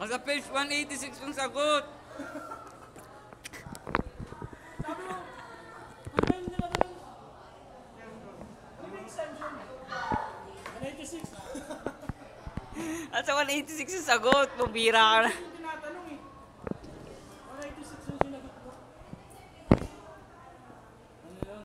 Sa page 186 yung sagot. At sa 186 yung sagot, pabira ka na.